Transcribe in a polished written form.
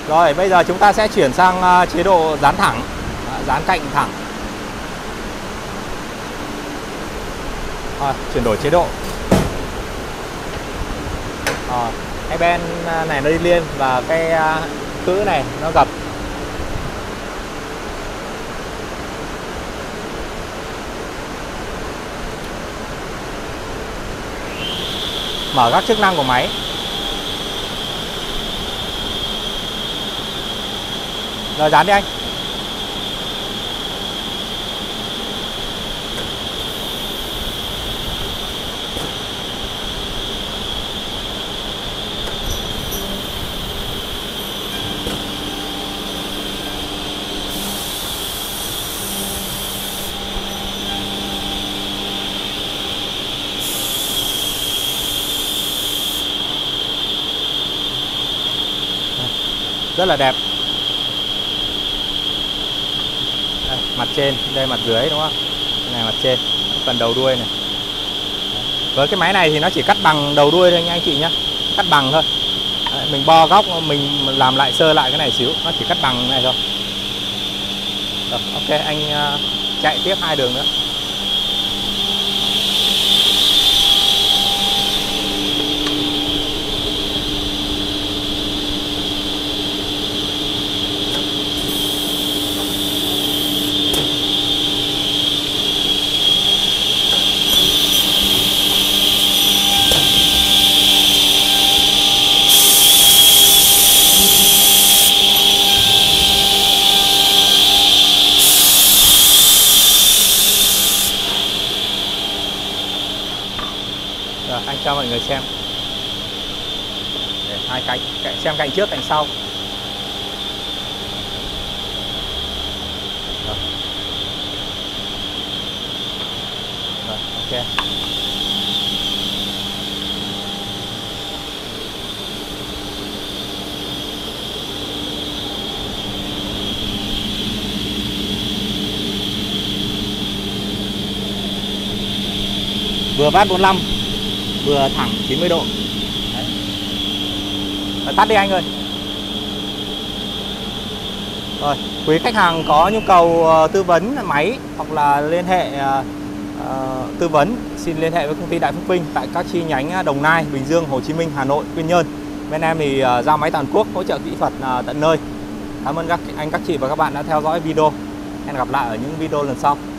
Rồi bây giờ chúng ta sẽ chuyển sang chế độ dán thẳng, dán cạnh thẳng. Rồi, chuyển đổi chế độ. Cái bên này nó đi liên và cái cữ này nó gập. Mở các chức năng của máy. Rồi dán đi anh. Rất là đẹp. Đây, mặt trên, đây mặt dưới đúng không? Đây này mặt trên, phần đầu đuôi này. Với cái máy này thì nó chỉ cắt bằng đầu đuôi thôi nha anh chị nhé. Cắt bằng thôi. Đấy, mình bo góc, mình làm lại sơ lại cái này xíu, nó chỉ cắt bằng này thôi. Rồi, ok, anh chạy tiếp 2 đường nữa. Rồi, anh cho mọi người xem. Để hai cạnh, xem cạnh trước, cạnh sau. Rồi. Rồi, ok. Vừa vát 45, vừa thẳng 90 độ. Đấy. Rồi, tắt đi anh ơi. Rồi, quý khách hàng có nhu cầu tư vấn máy hoặc là liên hệ tư vấn, xin liên hệ với công ty Đại Phước Vinh tại các chi nhánh Đồng Nai, Bình Dương, Hồ Chí Minh, Hà Nội, Quy Nhơn. Bên em thì giao máy toàn quốc, hỗ trợ kỹ thuật tận nơi. Cảm ơn các anh, các chị và các bạn đã theo dõi video. Hẹn gặp lại ở những video lần sau.